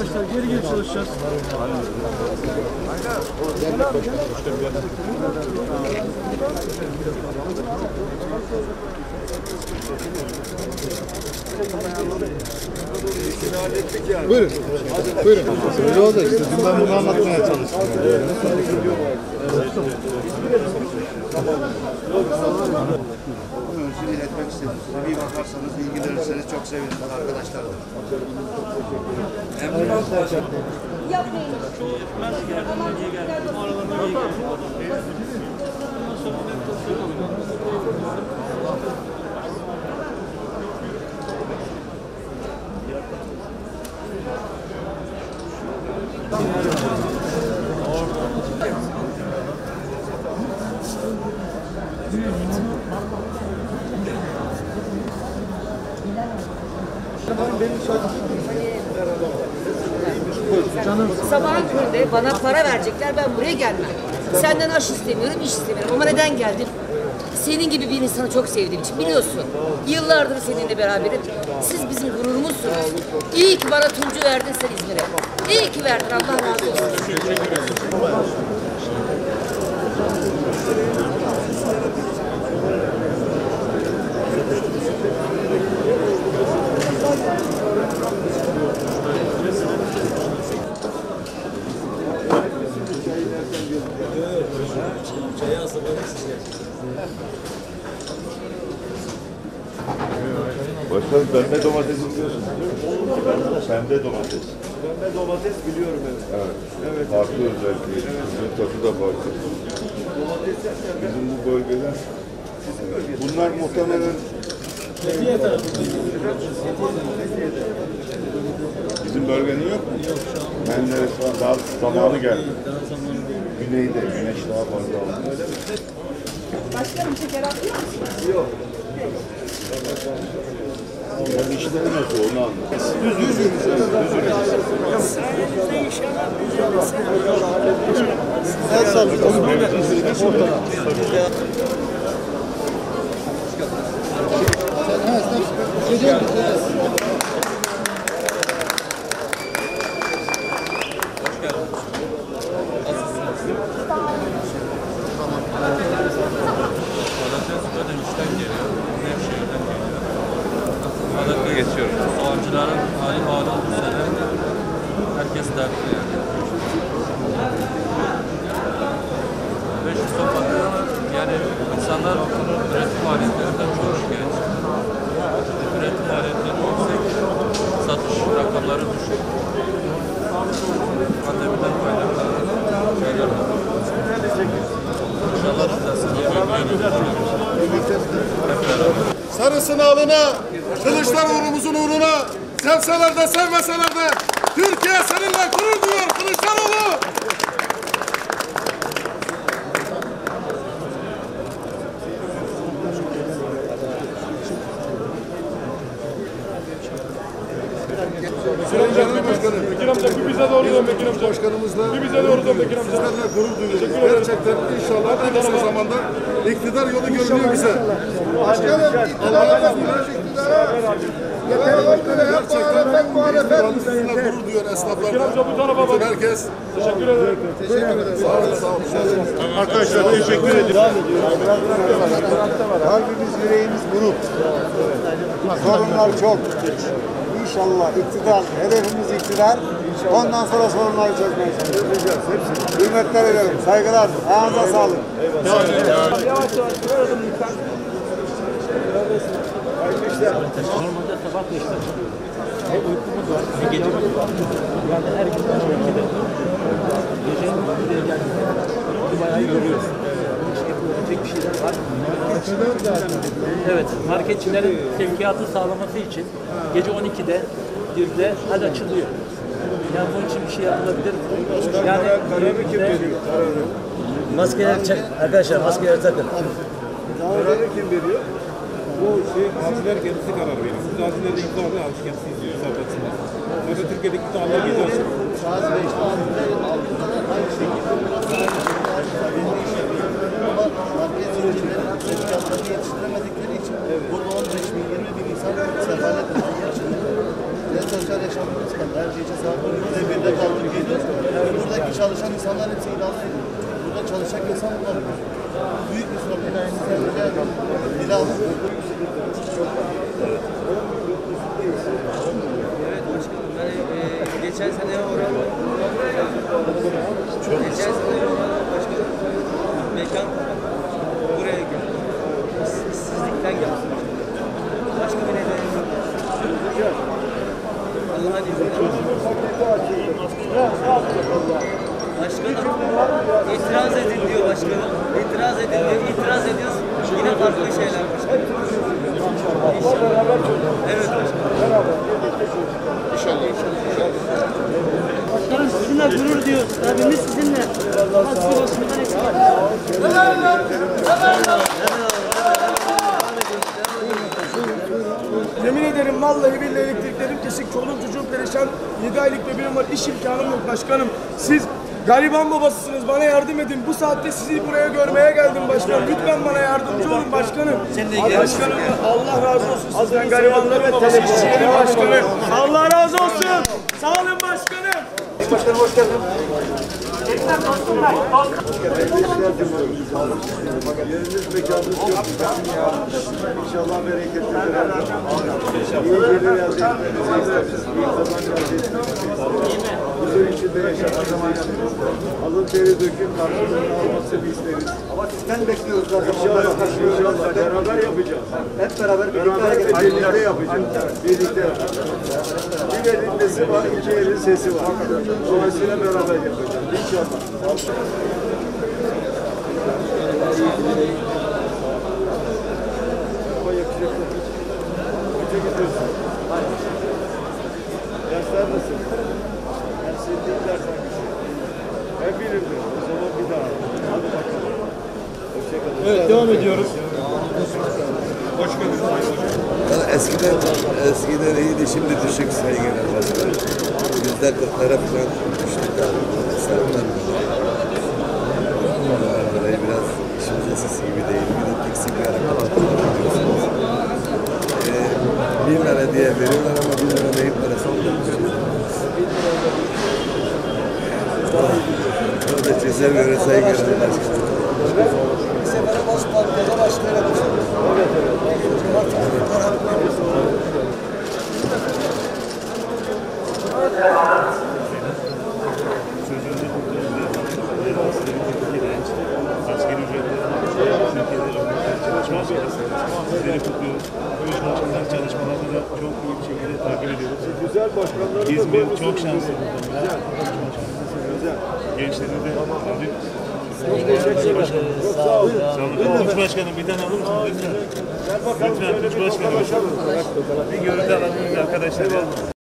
arkadaşlar geri geri çalışacağız. Buyurun. Buyurun. Öyle oldu işte. Ben bunu anlatmaya çalıştım. Bunu iletmek istedim. Bir bakarsanız, ilgilenirseniz çok sevinirim arkadaşlar. Yapmayın. Sabahın köründe bana para verecekler, ben buraya gelmem. Senden aş istemiyorum, iş istemiyorum. Ama neden geldin? Senin gibi bir insanı çok sevdiğim için biliyorsun. Yıllardır seninle beraberim. Siz bizim gururumuzsunuz. İyi ki bana Tuncu verdin sen İzmir'e. İyi ki verdin, Allah razı olsun. Başkanım pembe domates biliyorsun. Pembe domates. Pembe domates biliyorum evet. Evet. Farklı özelliği. Evet. Tadı da farklı. Bizim bu bölgeden. Bunlar muhtemelen Fethiye tarafında. bizim bölgenin yok mu? Menderes daha zamanı geldi. Güneyde güneş daha fazla aldı. Başkanım şeker atıyor musunuz? Yok. Yani işleri nasıl onu anlat. Düz El sallayacağız. Adak'a geçiyoruz. Avcıların hali oldu sene. Herkes dertli yani. 500 sokakta ama yani insanlar üretim maliyetlerinden çok şikayetçi. Üretim maliyetleri yüksek, satış rakamları düşük. Pandemiden kaynaklanan şeyler var. İnşallah düzelsin. Hep beraber. Sarısını alına, Kılıçdaroğlu'muzun uğruna, sevseler de sevmeseler de Türkiye seninle gurur duyuyor Kılıçdaroğlu. Sayın Genel Başkanım. Bekir amca bir bize doğru dön Bekir amca. Başkanımızla Bir bize doğru dön Bekir amca. sizlerle gurur duyuyoruz. Gerçekten inşallah en kısa zamanda iktidar yolu görünüyor bize. Başkanım iktidara gerçekten sizinle gurur duyuyor esnaflarla. Bu tarafa bak. Bütün herkes. Teşekkür ederim. Sağ olun, sağ olun. Arkadaşlar teşekkür ederim. Kalbimiz, yüreğimiz buruk. Sorunlar çok. İnşallah iktidar, hedefimiz iktidar. Ondan sonra sorunları çözmeye çalışacağız. Hürmetler ederim, saygılar. Ayağınıza sağlık. Yavaş yavaş buyurun lütfen. Normalde sabah 5'te hep uykumuz var, bir gece uykumuz var. Yani her gün 12'de gecenin buraya geldiğinde bayağı yoruyoruz. Bunun için yapılabilecek bir şeyler var. Evet, marketçilerin sevkiyatı sağlaması için gece 12'de, 1'de hadi açılıyor. Yani bunun için bir şey yapılabilir. Yani kararı kim veriyor? Maskeleri çek, arkadaşlar maskeleri takın. Kararı kim veriyor? Bu haziler kendisi karar veriyor. Biz hazilerde imza alıyor, haziler kendisi izliyor. Zaten Türkiye'deki imzalar gece açılıyor. Saat 5'te aynı şekilde market zincirlerinin sevkiyatlarını yetiştiremedikleri için burada 15 bin, 20 bin insan sefalet gerçekten. Ve sosyal yaşamımız kaldı. Her gece saat 12'de 1'de kaldık geliyoruz. Buradaki çalışan insanlar hepsi ilanı ediyor. Burada çalışacak insan bulamıyor. Büyük bir sorun. Elinizden rica ediyorum. Dile alın. Evet başkanım, ben geçen sene oranla başkanım mekan buraya geldi. İşsizlikten geldi. Başka bir nedeni yok. Allah'ın izniyle. Başkanım itiraz edin diyor başkanım. İtiraz edin diyor. İtiraz ediyoruz. Yine farklı şeyler başkanım. İnşallah. Evet başkanım. Başkanım sizinle gurur duyuyoruz. Rabbimiz sizinle. Aslı başımızdan eksik olmasın. Yemin ederim vallahi billahi elektriklerim kesik, çoluğum çocuğum perişan. 7 aylık bebeğim var, iş imkanım yok başkanım. Siz gariban babasısınız, bana yardım edin. Bu saatte sizi buraya görmeye geldim başkanım. Lütfen bana yardımcı olun başkanım. Başkanım Allah razı olsun sizden, garibanların babası, işçilerin başkanı. Allah razı olsun. Sağ olun başkanım. Başkanım hoş geldin. Yeriniz mekanınız yok. İnşallah bereketlidir. İyi gelir elde etmenizi isteriz. İyi kazanç elde etmenizi isteriz. Huzur içinde yaşamanızı isteriz. Alın teri dökün karşılığını almasını isteriz. Ama sizden bekliyoruz zaten. İnşallah beraber yapacağız. Hep beraber birlikte yapacağız. Birlikte yapacağız. Bir elin nesi var, iki elin sesi var. Dolayısıyla beraber yapacağız. İnşallah. Ama yakışıklı. Kaça gidiyorsun? Dersler nasıl? Ben sevdiğim ders hangisi? Ben bilirdim. O zaman bir daha. Hadi bakalım. Hoşçakalın. Evet, devam ediyoruz. Hoş geldiniz. Eskiden iyiydi, şimdi düşük sayı genel başkanım. %40'lara falan düştük abi. Dolayı biraz işimiz eskisi gibi değil. Bir de eksik bir hareket yapıyorsunuz. 1 lira diye veriyorlar ama 1 lira değil parası olmuyor. O da çizer göre sayı genel başkanım. Bir sefere başkanım, başkanım. Evet, Asgari Sizleri kutluyoruz. Başkanlar çalışmalarını da çok iyi bir şekilde takip ediyoruz. Güzel başkanlarımız. İzmir çok şanslı bu konuda. Gençlerini de aldık. Çok sağ olun. Sağ olun. Tunç Başkanım bir tane alır mısınız? Lütfen. Lütfen Tunç Başkanım. Bir görüntü alalım arkadaşlar.